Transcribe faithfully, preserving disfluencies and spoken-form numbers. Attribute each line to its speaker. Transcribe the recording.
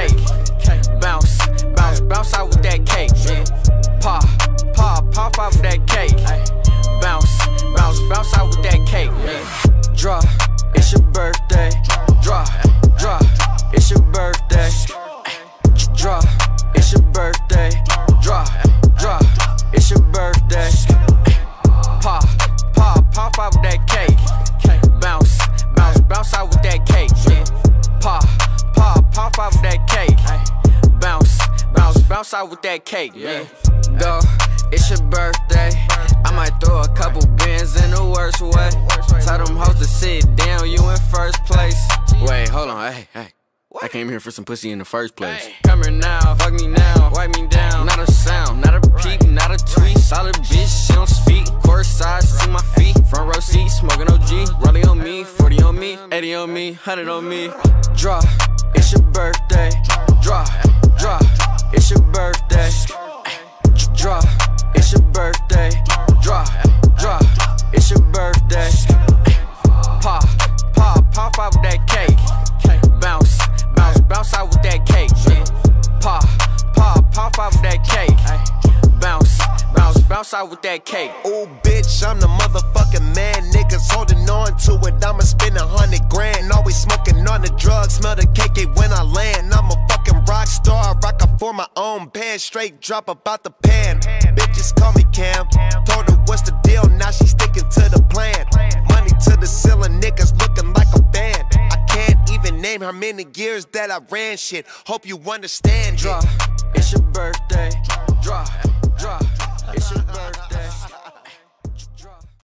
Speaker 1: cake. Bounce, bounce, bounce out with that cake. Pop, pop, pop out with that cake. Bounce, bounce, bounce out with that cake. Draw, it's your birthday. Draw, draw, it's your birthday. Draw, it's your birthday. Draw, draw, it's your birthday. Pop, pop, pop out with that cake. Bounce, bounce, bounce out with that cake. Pop, pop, pop out with that cake. Bounce, bounce, bounce out with that cake. Go, it's your birthday. I might throw a couple bins in the worst way. Tell them hoes to sit down, you in first place. Wait, hold on, hey, hey. I came here for some pussy in the first place. Come here now, fuck me now, wipe me down. Not a sound, not a peep, not a tweet. Solid bitch, she don't speak. Course side, see my feet. Front row seat, smoking O G. Rolling on me, forty on me, eighty on me, one hundred on me. Draw, it's your birthday. Draw, draw, it's your birthday. Draw, it's your birthday. Draw, draw, it's your birthday. Pop, pop, pop out with that cake. Bounce, bounce, bounce out with that cake. Pop, pop, pop out with that cake. Bounce, bounce, bounce out with that cake.
Speaker 2: Ooh, bitch, I'm the motherfucking man. Niggas holding on to it. I'ma spend a hundred grand. Always smoking on the drugs. Smell the cake when I land. I'm a fucking rock star. Rock up for my own band. Straight drop about the pan. Bitches call me Cam. Told her what's the deal. Now she sticking to the plan. Money to the ceiling. Niggas looking like a band. I can't even name how many years that I ran shit. Hope you understand.
Speaker 1: Draw, it's your birthday. Draw.